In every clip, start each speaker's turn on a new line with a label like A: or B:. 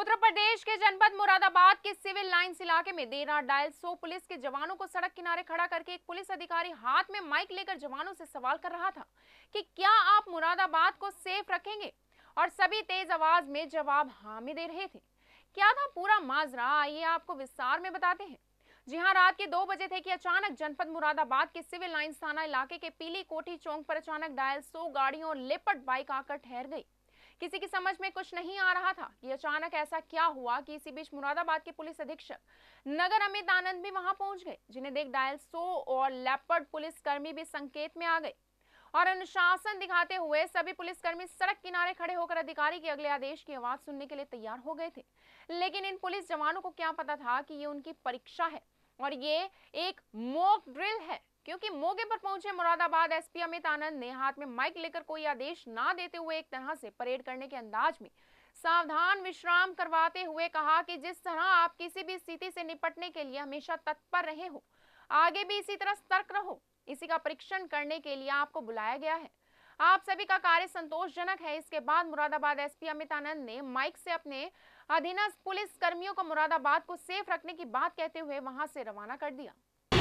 A: उत्तर प्रदेश के जनपद मुरादाबाद के सिविल लाइंस इलाके में देर रात डायल 100 पुलिस के जवानों को सड़क किनारे खड़ा करके एक पुलिस अधिकारी हाथ में माइक लेकर जवानों से सवाल कर रहा था कि क्या आप मुरादाबाद को सेफ रखेंगे, और सभी तेज आवाज में जवाब हाँ में दे रहे थे। क्या था पूरा माजरा, आइए आपको विस्तार में बताते हैं। जी हां, रात के 2 बजे थे कि अचानक जनपद मुरादाबाद के सिविल लाइंस थाना इलाके के पीली कोठी चौक पर अचानक डायल 100 गाड़ियों और लेपर्ड बाइक आकर ठहर गई। किसी की समझ में कुछ नहीं आ रहा था कि अचानक ऐसा क्या हुआ कि इसी बीच मुरादाबाद के पुलिस अधीक्षक नगर अमित आनंद भी वहां पहुंच गए, जिन्हें देख डायल 100 और लेपर्ड पुलिसकर्मी भी संकेत में आ गए और अनुशासन दिखाते हुए सभी पुलिसकर्मी सड़क किनारे खड़े होकर अधिकारी के अगले आदेश की आवाज सुनने के लिए तैयार हो गए थे। लेकिन इन पुलिस जवानों को क्या पता था कि ये उनकी परीक्षा है और ये एक मॉक ड्रिल है, क्योंकि मौके पर पहुंचे मुरादाबाद एसपी अमित आनंद ने हाथ में माइक लेकर कोई आदेश ना देते हुए एक तरह से परेड करने के अंदाज में सावधान विश्राम करवाते हुए कहा कि जिस तरह आप किसी भी स्थिति से निपटने के लिए हमेशा तत्पर रहे हो, आगे भी इसी तरह सतर्क रहो। इसी का परीक्षण करने के लिए आपको बुलाया गया है। आप सभी का कार्य संतोषजनक है। इसके बाद मुरादाबाद एसपी अमित आनंद ने माइक से अपने अधीनस्थ पुलिस कर्मियों को मुरादाबाद को सेफ रखने की बात कहते हुए वहां से रवाना कर दिया।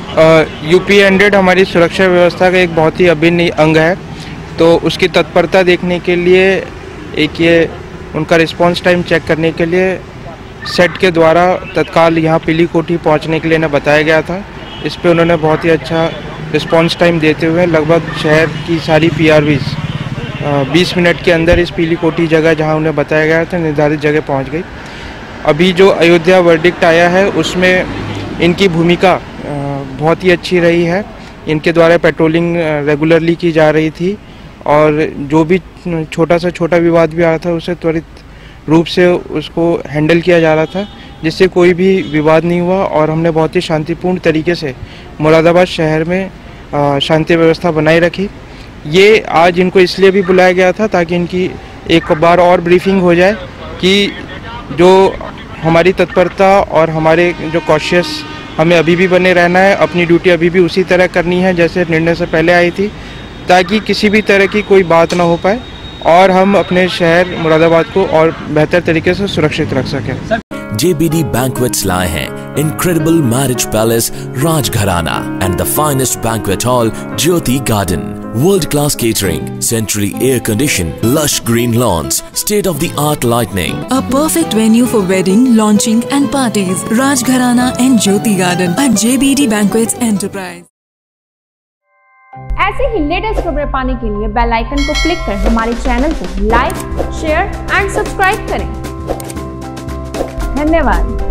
B: यूपी 100 हमारी सुरक्षा व्यवस्था का एक बहुत ही अभिन्न अंग है, तो उसकी तत्परता देखने के लिए एक ये उनका रिस्पांस टाइम चेक करने के लिए सेट के द्वारा तत्काल यहाँ पीली कोठी पहुँचने के लिए इन्हें बताया गया था। इस पे उन्होंने बहुत ही अच्छा रिस्पांस टाइम देते हुए लगभग शहर की सारी PRVs 20 मिनट के अंदर इस पीली कोठी जगह जहाँ उन्हें बताया गया था निर्धारित जगह पहुँच गई। अभी जो अयोध्या वर्डिक्ट आया है उसमें इनकी भूमिका बहुत ही अच्छी रही है। इनके द्वारा पेट्रोलिंग रेगुलरली की जा रही थी और जो भी छोटा से छोटा विवाद भी आ रहा था उसे त्वरित रूप से उसको हैंडल किया जा रहा था, जिससे कोई भी विवाद नहीं हुआ और हमने बहुत ही शांतिपूर्ण तरीके से मुरादाबाद शहर में शांति व्यवस्था बनाए रखी। ये आज इनको इसलिए भी बुलाया गया था ताकि इनकी एक बार और ब्रीफिंग हो जाए कि जो हमारी तत्परता और हमारे जो कॉशियस हमें अभी भी बने रहना है, अपनी ड्यूटी अभी भी उसी तरह करनी है जैसे निर्णय से पहले आई थी, ताकि किसी भी तरह की कोई बात ना हो पाए और हम अपने शहर मुरादाबाद को और बेहतर तरीके से सुरक्षित रख सकें।
C: JBD Banquets लाए हैं Incredible Marriage Palace Rajgharana and the finest banquet hall Jyoti Garden. World-class catering, centrally air-conditioned, lush green lawns, state-of-the-art lighting.
D: A perfect venue for wedding, launching and parties. Rajgharana and Jyoti Garden at JBD Banquets Enterprise.
A: ऐसे ही latest खबरें पाने के लिए bell icon को click कर हमारे channel को like, share and subscribe करें। धन्यवाद।